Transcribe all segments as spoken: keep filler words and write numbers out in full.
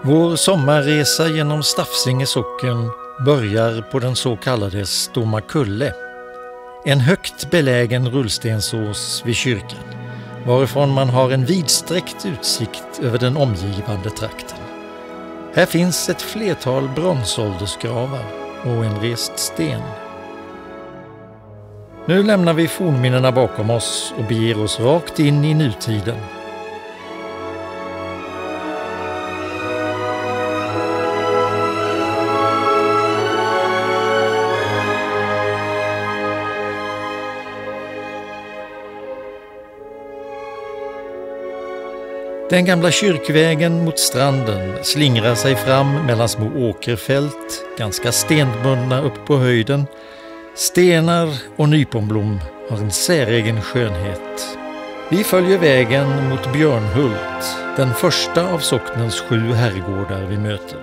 Vår sommarresa genom Stafsinge socken börjar på den så kallade Stommakulle, en högt belägen rullstensås vid kyrkan, varifrån man har en vidsträckt utsikt över den omgivande trakten. Här finns ett flertal bronsåldersgravar och en rest sten. Nu lämnar vi fornminnena bakom oss och beger oss rakt in i nutiden. Den gamla kyrkvägen mot stranden slingrar sig fram mellan små åkerfält, ganska stenbundna upp på höjden. Stenar och nyponblom har en säregen skönhet. Vi följer vägen mot Björnhult, den första av socknens sju herrgårdar vi möter.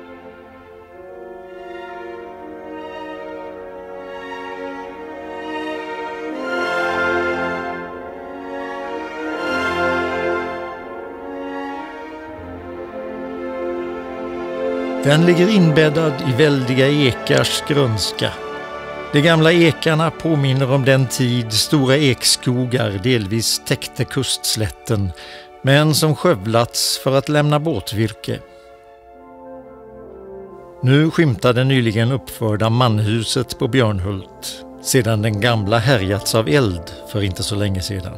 Den ligger inbäddad i väldiga ekars grönska. De gamla ekarna påminner om den tid stora ekskogar delvis täckte kustslätten, men som skövlats för att lämna båtvirke. Nu skymtar det nyligen uppförda manhuset på Björnhult, sedan den gamla härjats av eld för inte så länge sedan.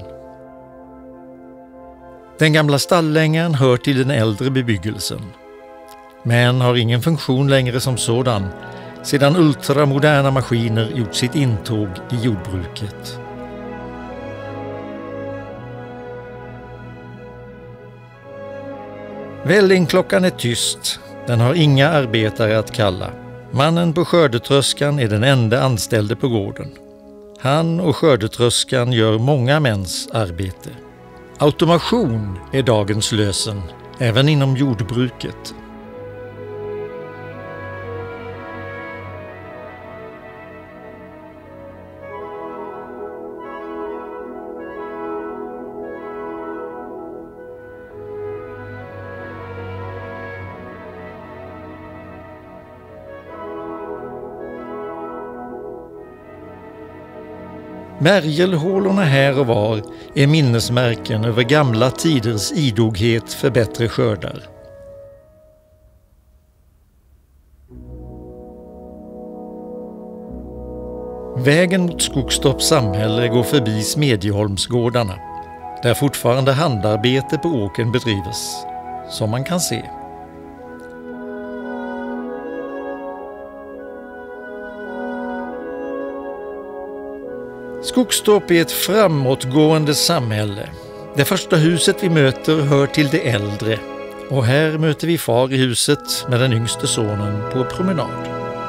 Den gamla stallängan hör till den äldre bebyggelsen, men har ingen funktion längre som sådan, sedan ultramoderna maskiner gjort sitt intåg i jordbruket. Vällingklockan är tyst, den har inga arbetare att kalla. Mannen på skördetröskan är den enda anställde på gården. Han och skördetröskan gör många mäns arbete. Automation är dagens lösen, även inom jordbruket. Märgelhålorna här och var är minnesmärken över gamla tiders idoghet för bättre skördar. Vägen mot Skogstorps samhälle går förbi Smedjeholmsgårdarna, där fortfarande handarbete på åkern bedrivs, som man kan se. Skogstorp är ett framåtgående samhälle. Det första huset vi möter hör till det äldre, och här möter vi far i huset med den yngste sonen på promenad.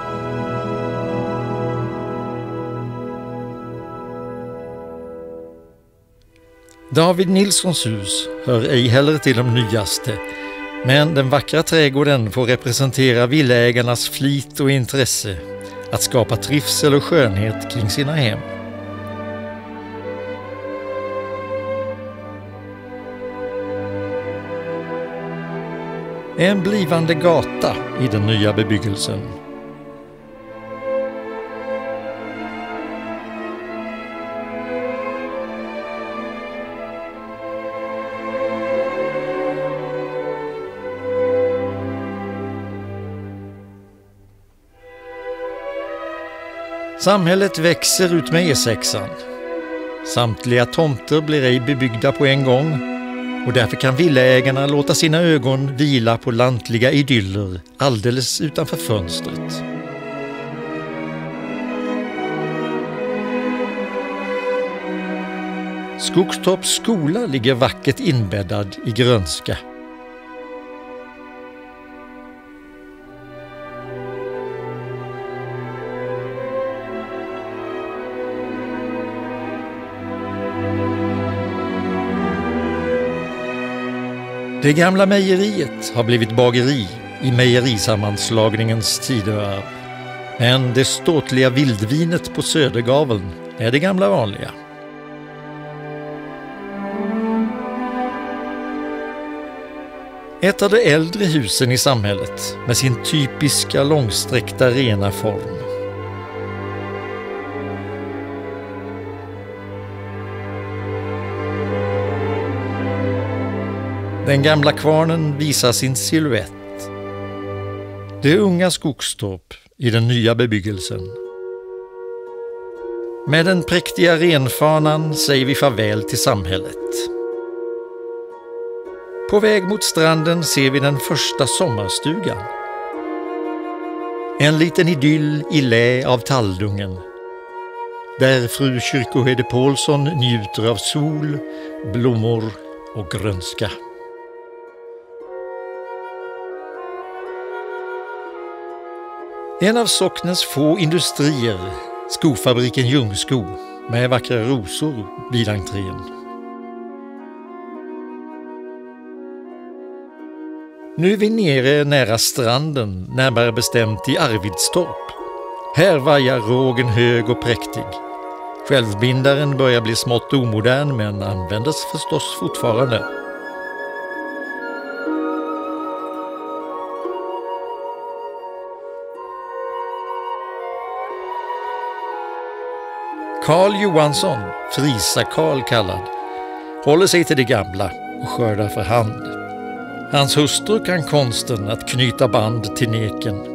David Nilssons hus hör ej heller till de nyaste, men den vackra trädgården får representera villaägarnas flit och intresse att skapa trivsel och skönhet kring sina hem. En blivande gata i den nya bebyggelsen. Samhället växer ut med E sexan. Samtliga tomter blir ej bebyggda på en gång, och därför kan villaägarna låta sina ögon vila på lantliga idyller alldeles utanför fönstret. Skogstorps skola ligger vackert inbäddad i grönska. Det gamla mejeriet har blivit bageri i mejerisammanslagningens tidevarv. Men det ståtliga vildvinet på Södergaveln är det gamla vanliga. Ett av de äldre husen i samhället med sin typiska långsträckta rena form. Den gamla kvarnen visar sin silhuett. Det unga Skogstorp i den nya bebyggelsen. Med den präktiga renfanan säger vi farväl till samhället. På väg mot stranden ser vi den första sommarstugan. En liten idyll i lä av Talldungen. Där fru Kyrkoherde Paulsson njuter av sol, blommor och grönska. En av socknens få industrier, skofabriken Ljungsko, med vackra rosor vid entrén. Nu är vi nere nära stranden, närmare bestämt i Arvidstorp. Här vajar rågen hög och präktig. Självbindaren börjar bli smått omodern men användes förstås fortfarande. Karl Johansson, Frisa-Karl kallad, håller sig till det gamla och skördar för hand. Hans hustru kan konsten att knyta band till neken.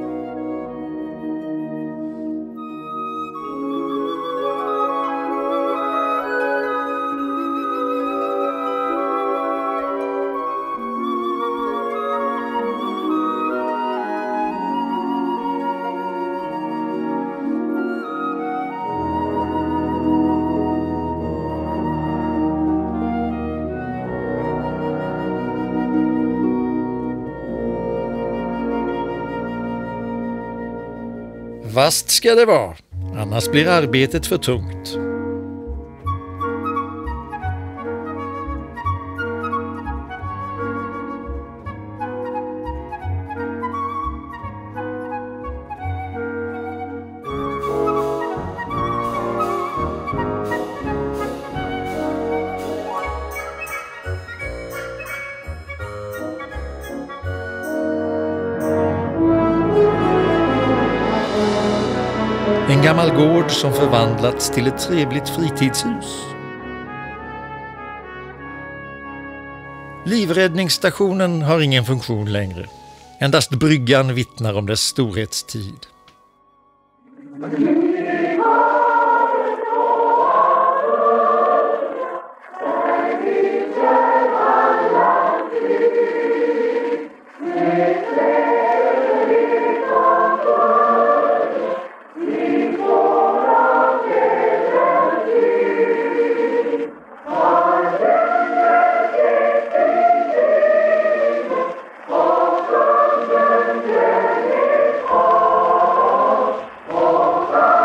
Vast ska det vara, annars blir arbetet för tungt. En gammal gård som förvandlats till ett trevligt fritidshus. Livräddningsstationen har ingen funktion längre. Endast bryggan vittnar om dess storhetstid. Oh,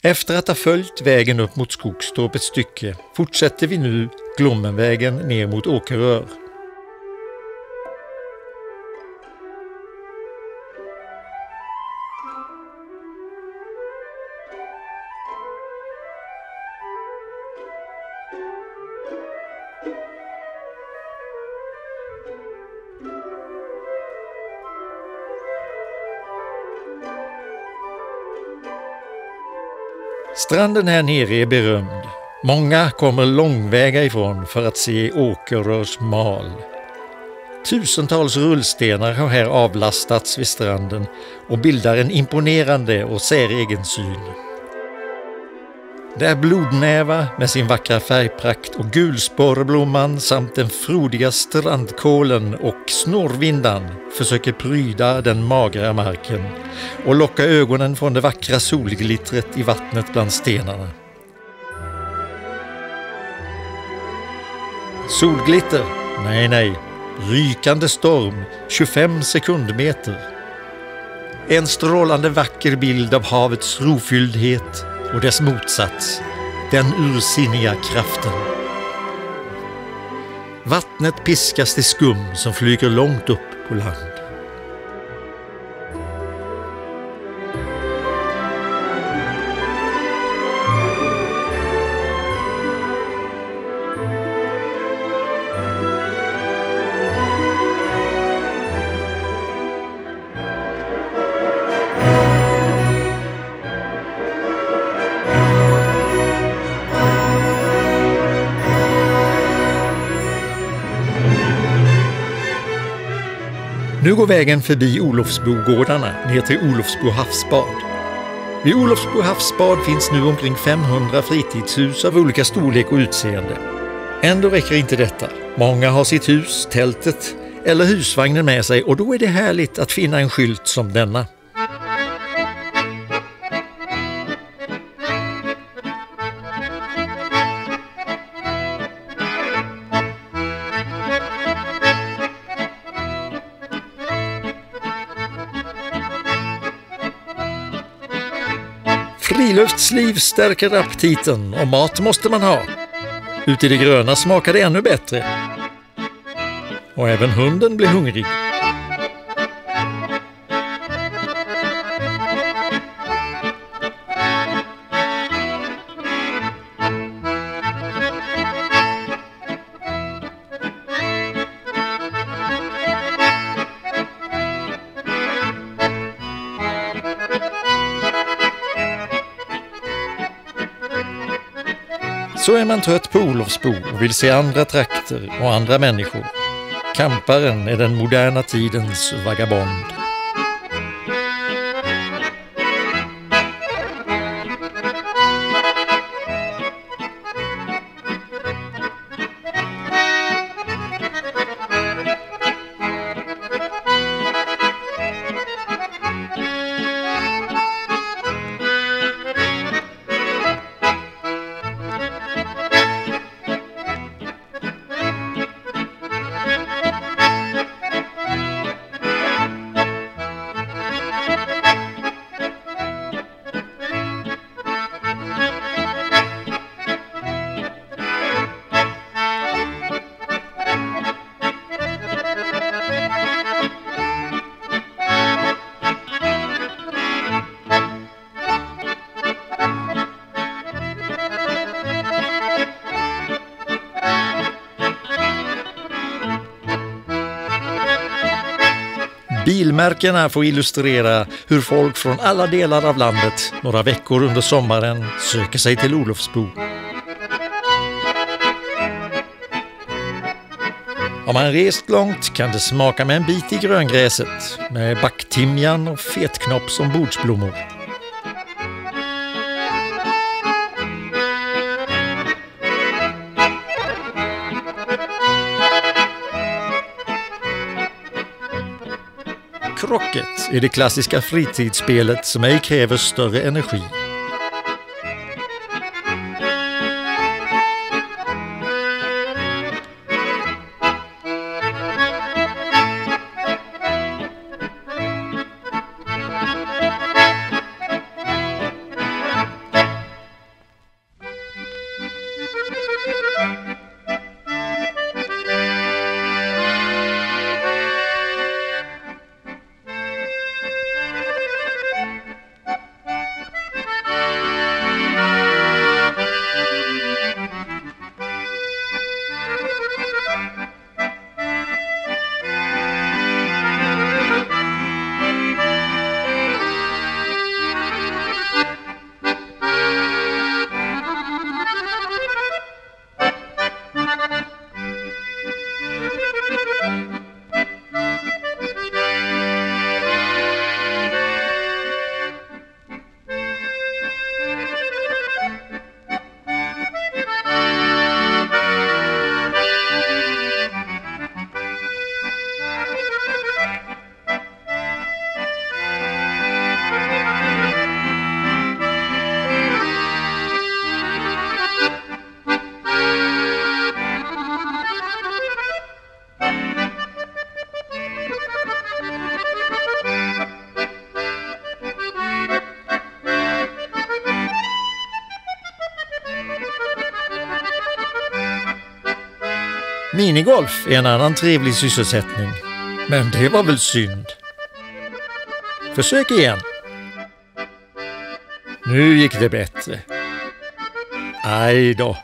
Efter att ha följt vägen upp mot Skogstorp ett stycke fortsätter vi nu Glommenvägen ner mot Åkerör. Stranden här nere är berömd. Många kommer långväga ifrån för att se Åkerörs mal. Tusentals rullstenar har här avlastats vid stranden och bildar en imponerande och säregen syn. Där Blodnäva med sin vackra färgprakt och gulspårblomman samt den frodiga strandkålen och snorvindan försöker pryda den magra marken och locka ögonen från det vackra solglittret i vattnet bland stenarna. Solglitter? Nej, nej. Rykande storm, tjugofem sekundmeter. En strålande vacker bild av havets rofylldhet och dess motsats, den ursinniga kraften. Vattnet piskas till skum som flyger långt upp på land. Nu går vägen förbi Olofsbogårdarna ner till Olofsbo havsbad. Vid Olofsbo havsbad finns nu omkring femhundra fritidshus av olika storlek och utseende. Ändå räcker inte detta. Många har sitt hus, tältet eller husvagnen med sig och då är det härligt att finna en skylt som denna. Friluftsliv stärker aptiten och mat måste man ha. Ute i det gröna smakar det ännu bättre. Och även hunden blir hungrig. Så är man trött på Olofsbo och vill se andra trakter och andra människor. Kamparen är den moderna tidens vagabond. Bilmärkena får illustrera hur folk från alla delar av landet några veckor under sommaren söker sig till Olofsbo. Om man rest långt kan det smaka med en bit i gröngräset med backtimjan och fetknopp som bordsblommor. Krocket är det klassiska fritidsspelet som ej kräver större energi. Minigolf är en annan trevlig sysselsättning, men det var väl synd. Försök igen. Nu gick det bättre. Aj då.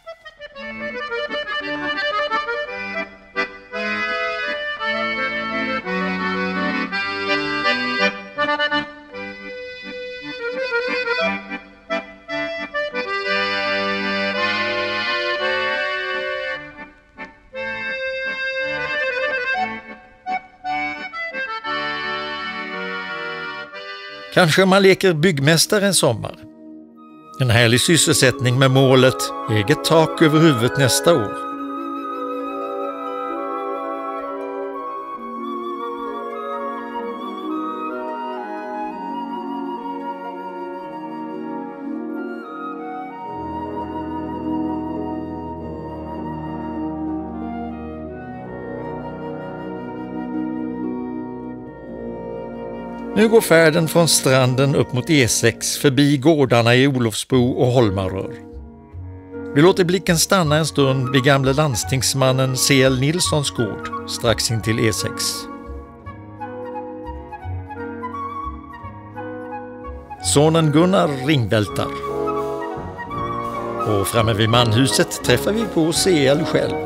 Kanske man leker byggmästare en sommar. En härlig sysselsättning med målet eget tak över huvudet nästa år. Nu går färden från stranden upp mot E sex förbi gårdarna i Olofsbo och Holmarör. Vi låter blicken stanna en stund vid gamle landstingsmannen C L Nilssons gård strax in till E sex. Sonen Gunnar ringvältar. Och framme vid manhuset träffar vi på C L själv.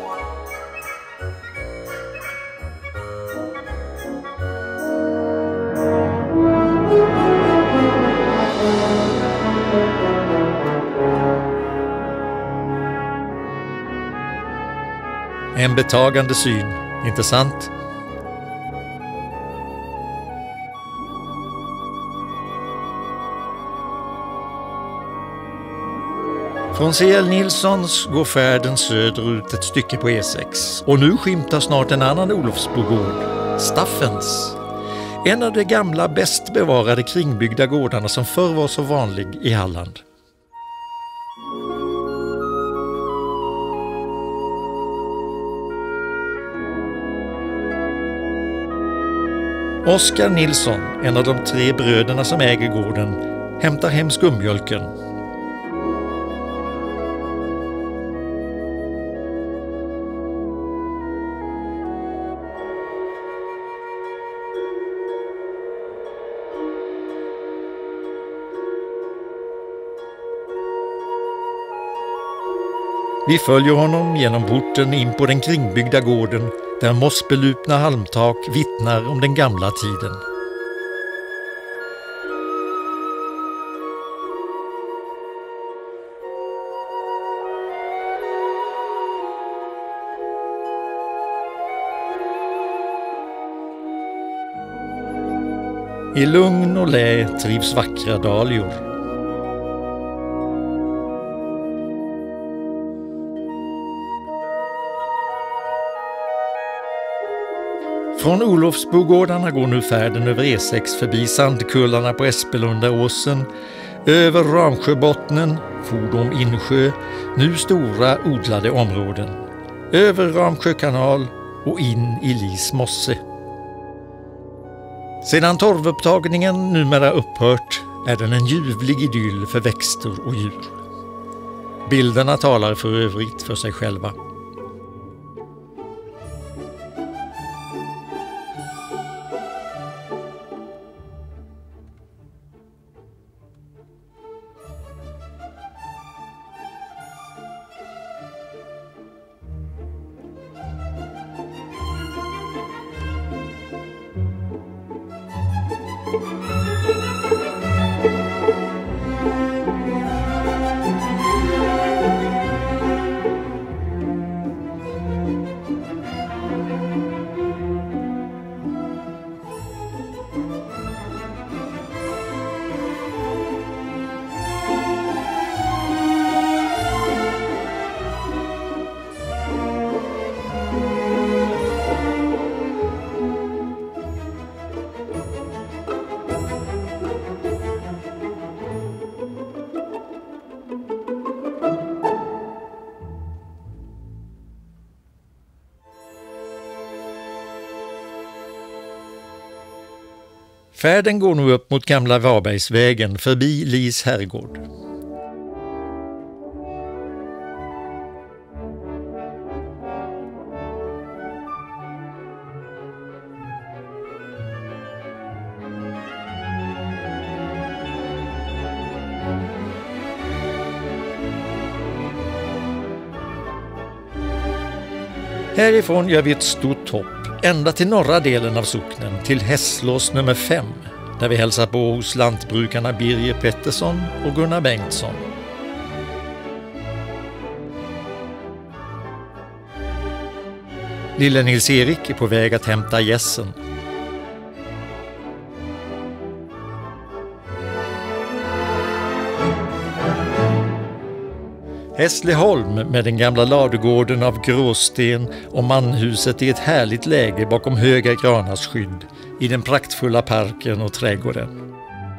En betagande syn, inte sant? Från C L Nilssons går färden söderut ett stycke på E sex och nu skymtar snart en annan Olofsbogård, Staffens. En av de gamla bäst bevarade kringbyggda gårdarna som förr var så vanlig i Halland. Oskar Nilsson, en av de tre bröderna som äger gården, hämtar hem skummjölken. Vi följer honom genom porten in på den kringbyggda gården där mossbelupna halmtak vittnar om den gamla tiden. I lugn och lä trivs vackra dahlior. Från Olofsbogårdarna går nu färden över E sex förbi sandkullarna på Espelundaåsen, över Ramsjöbottnen, Fordom Insjö, nu stora odlade områden, över Ramsjö kanal och in i Lis mosse. Sedan torvupptagningen numera upphört är den en ljuvlig idyll för växter och djur. Bilderna talar för övrigt för sig själva. Färden går nu upp mot gamla Varbergsvägen förbi Lis herrgård. Härifrån gör vi ett stort hopp ända till norra delen av socknen, till Hässlås nummer fem, där vi hälsar på hos lantbrukarna Birger Pettersson och Gunnar Bengtsson. Lille Nils-Erik är på väg att hämta gässen. Hässleholm med den gamla ladugården av gråsten och manhuset i ett härligt läge bakom höga granars skydd i den praktfulla parken och trädgården.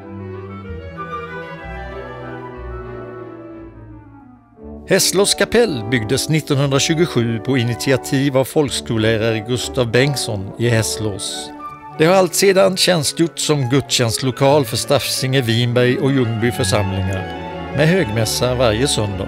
Hässlås kapell byggdes nittonhundratjugosju på initiativ av folkskollärare Gustav Bengtsson i Hässlås. Det har allt sedan tjänstgjort som gudstjänstlokal för Stafsinge, Vinberg och Ljungby församlingar med högmässa varje söndag.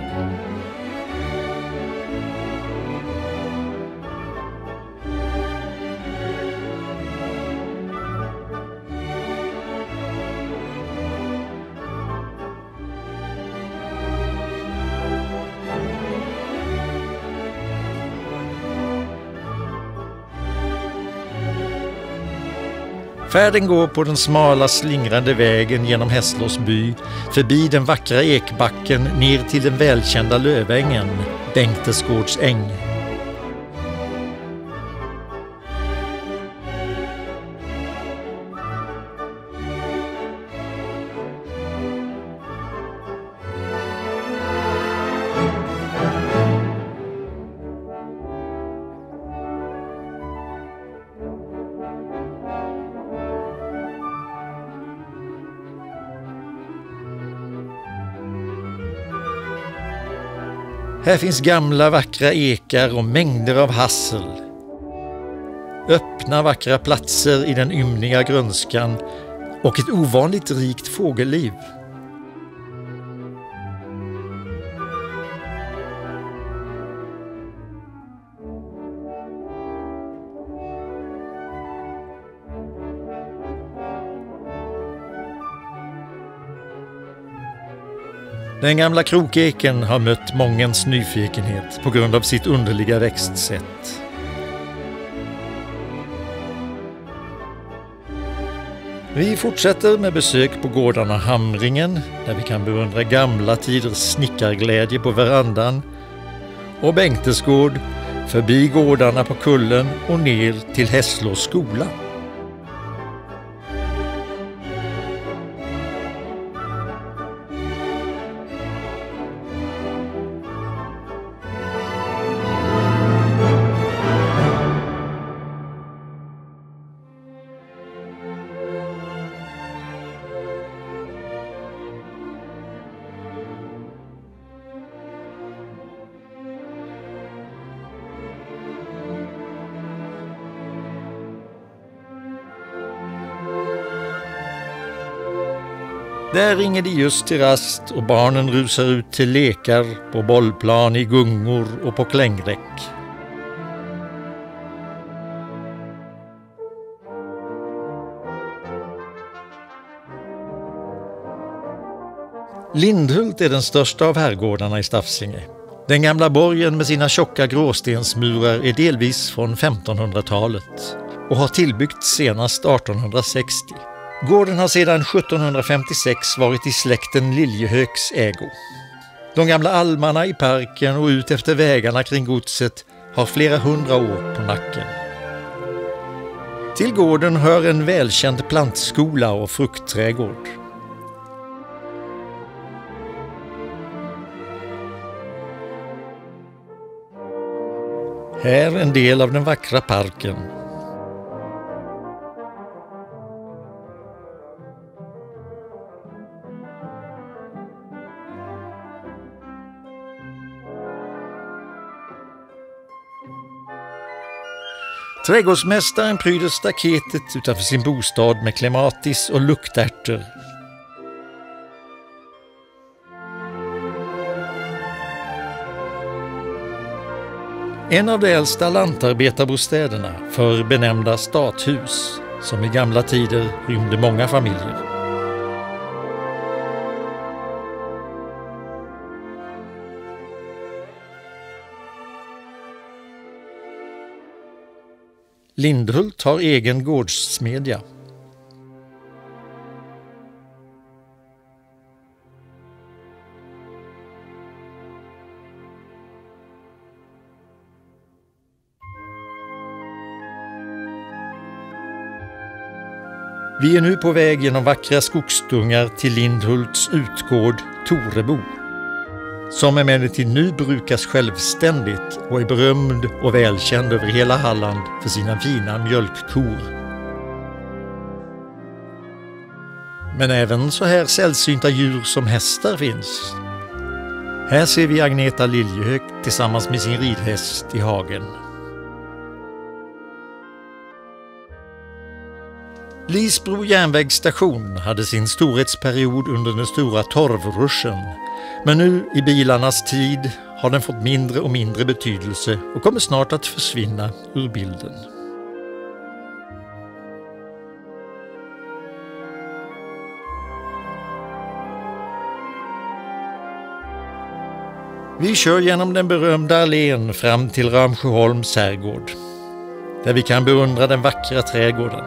Färden går på den smala slingrande vägen genom Hässlås by, förbi den vackra ekbacken ner till den välkända lövängen, Bengtesgårds äng. Här finns gamla vackra ekar och mängder av hassel. Öppna vackra platser i den ymniga grönskan och ett ovanligt rikt fågelliv. Den gamla krokeken har mött mångens nyfikenhet på grund av sitt underliga växtsätt. Vi fortsätter med besök på gårdarna Hamringen, där vi kan beundra gamla tiders snickarglädje på verandan, och Bengtesgård, förbi gårdarna på kullen och ner till Hässlås skola. Där ringer de just till rast och barnen rusar ut till lekar på bollplan, i gungor och på klängräck. Lindhult är den största av herrgårdarna i Stafsinge. Den gamla borgen med sina tjocka gråstensmurar är delvis från femtonhundratalet och har tillbyggts senast artonhundrasextio. Gården har sedan sjuttonhundrafemtiosex varit i släkten Liljehöks ägo. De gamla almarna i parken och ut efter vägarna kring godset har flera hundra år på nacken. Till gården hör en välkänd plantskola och fruktträdgård. Här en del av den vackra parken. Trädgårdsmästaren pryder staketet utanför sin bostad med klematis och luktärtor. En av de äldsta lantarbetarbostäderna, för benämnda stathus, som i gamla tider rymde många familjer. Lindhult har egen gårdssmedja. Vi är nu på väg genom vackra skogsdungar till Lindhults utgård Torebo, som emellertid nu brukas självständigt och är berömd och välkänd över hela Halland för sina fina mjölkkor. Men även så här sällsynta djur som hästar finns. Här ser vi Agneta Liljehög tillsammans med sin ridhäst i hagen. Lisbro järnvägsstation hade sin storhetsperiod under den stora torvruschen, men nu i bilarnas tid har den fått mindre och mindre betydelse och kommer snart att försvinna ur bilden. Vi kör genom den berömda allén fram till Ramsjöholms herrgård, där vi kan beundra den vackra trädgården.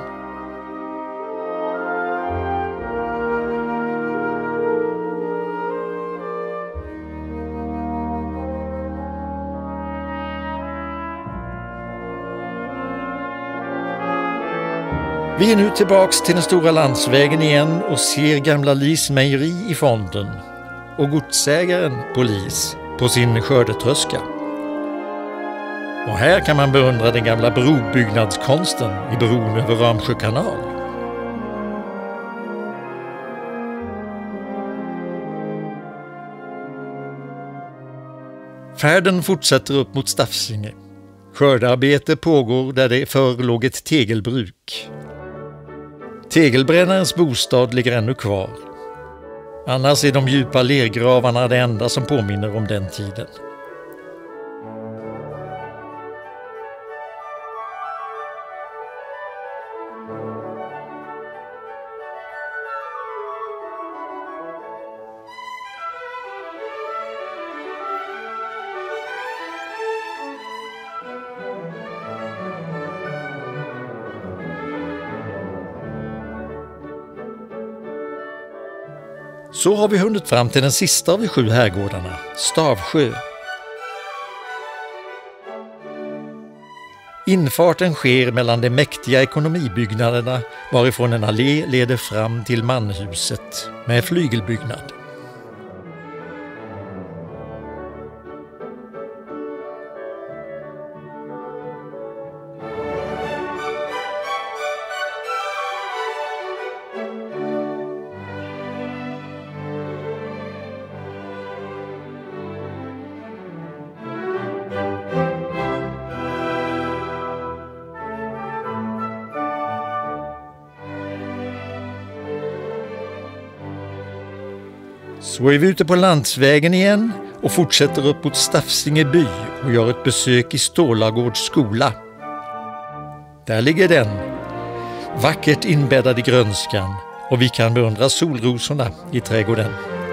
Vi är nu tillbaks till den stora landsvägen igen och ser gamla Lis mejeri i fonden och godsägaren på Lis på sin skördetröska. Och här kan man beundra den gamla brobyggnadskonsten i bron över Ramsjö kanal. Färden fortsätter upp mot Stafsinge. Skördearbete pågår där det förr låg ett tegelbruk. Tegelbrännarens bostad ligger ännu kvar. Annars är de djupa lergravarna det enda som påminner om den tiden. Så har vi hunnit fram till den sista av de sju herrgårdarna, Stavsjö. Infarten sker mellan de mäktiga ekonomibyggnaderna varifrån en allé leder fram till manhuset med flygelbyggnad. Så är vi ute på landsvägen igen och fortsätter upp mot Stafsinge by och gör ett besök i Stålagårds skola. Där ligger den, vackert inbäddad i grönskan, och vi kan beundra solrosorna i trädgården.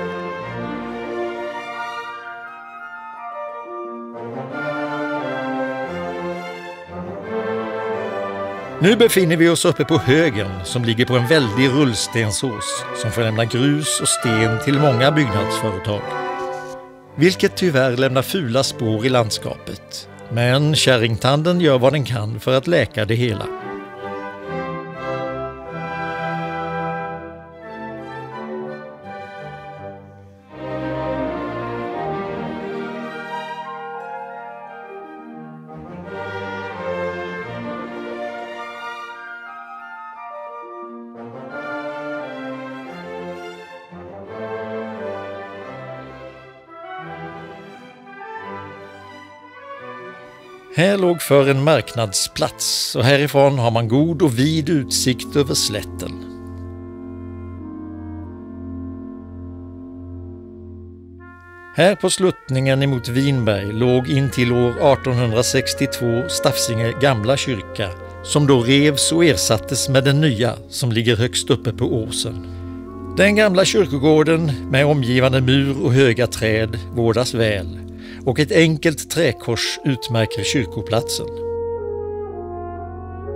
Nu befinner vi oss uppe på högen som ligger på en väldig rullstensås som får lämna grus och sten till många byggnadsföretag. Vilket tyvärr lämnar fula spår i landskapet. Men kärringtanden gör vad den kan för att läka det hela. Här låg för en marknadsplats och härifrån har man god och vid utsikt över slätten. Här på sluttningen emot Vinberg låg in till år artonhundrasextiotvå Stafsinge gamla kyrka, som då revs och ersattes med den nya som ligger högst uppe på åsen. Den gamla kyrkogården med omgivande mur och höga träd vårdas väl, och ett enkelt träkors utmärker kyrkoplatsen.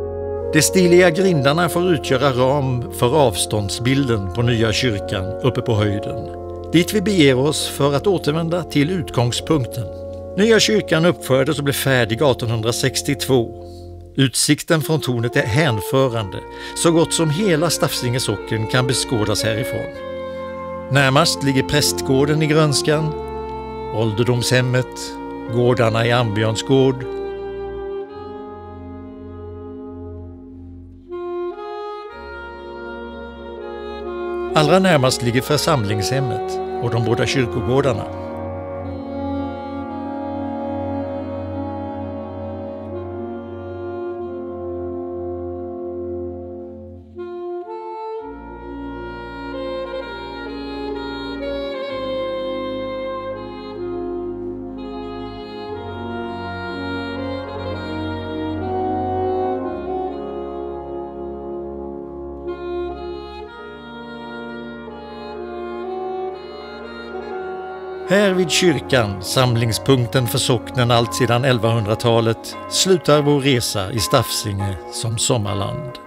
De stiliga grindarna får utgöra ram för avståndsbilden på nya kyrkan uppe på höjden. Dit vi beger oss för att återvända till utgångspunkten. Nya kyrkan uppfördes och blev färdig artonhundrasextiotvå. Utsikten från tornet är hänförande. Så gott som hela Staffsinge socken kan beskådas härifrån. Närmast ligger prästgården i grönskan, ålderdomshemmet, gårdarna i Ambjörns gård. Allra närmast ligger församlingshemmet och de båda kyrkogårdarna. Här vid kyrkan, samlingspunkten för socknen allt sedan elvahundratalet, slutar vår resa i Staffsinge som sommarland.